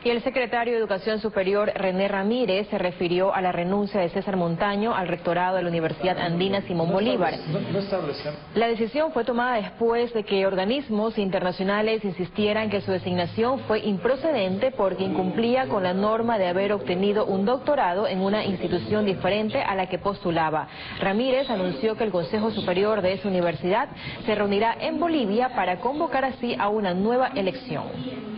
Y el secretario de Educación Superior, René Ramírez, se refirió a la renuncia de César Montaño al rectorado de la Universidad Andina Simón Bolívar. La decisión fue tomada después de que organismos internacionales insistieran que su designación fue improcedente porque incumplía con la norma de haber obtenido un doctorado en una institución diferente a la que postulaba. Ramírez anunció que el Consejo Superior de esa universidad se reunirá en Bolivia para convocar así a una nueva elección.